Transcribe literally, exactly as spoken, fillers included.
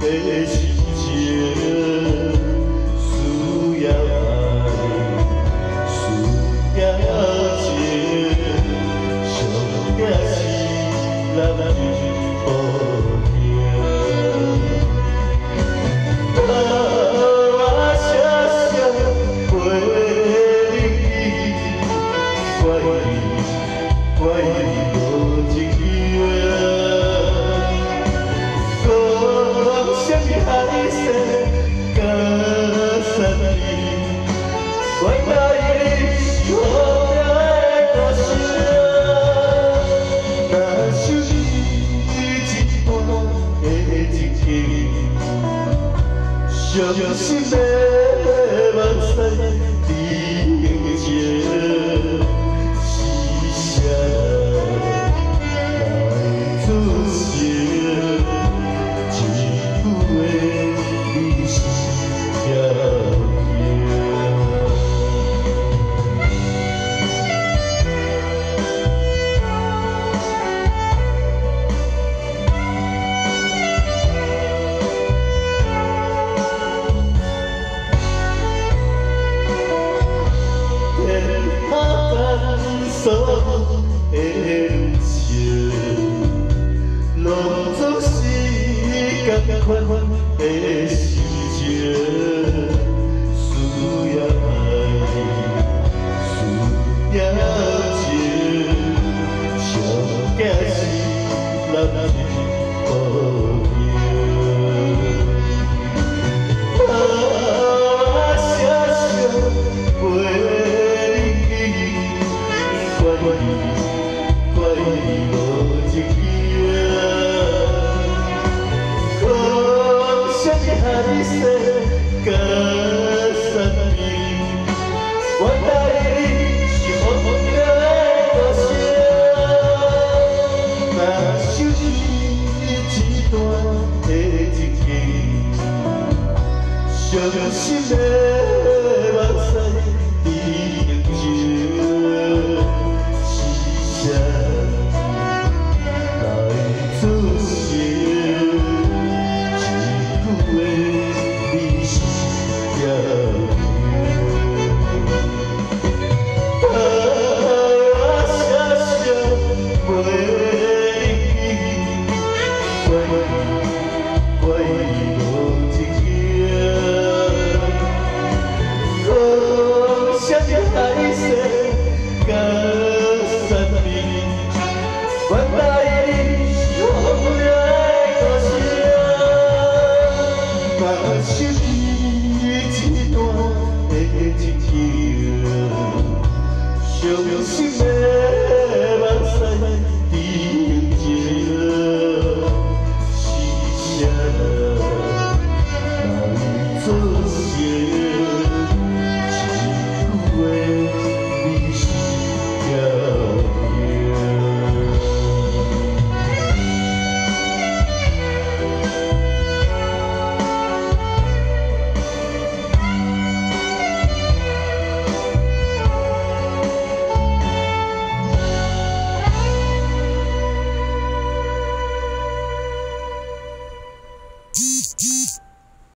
的心情，需要爱，需要情，上惊是男女无命。我写写陪你，怪你，怪你无情意。 海誓甲散离，原来是好命的大声。若想起一段的情景，伤心的目屎凝结，是谁来出现？ 所的路程，路总是同款的心情，需要爱，需要情，上惊是男女无命。我写写陪。 怪你，怪你无情意啊！讲什么海誓甲散离，原来你是好命的大声。若想起一段的情景，伤心的。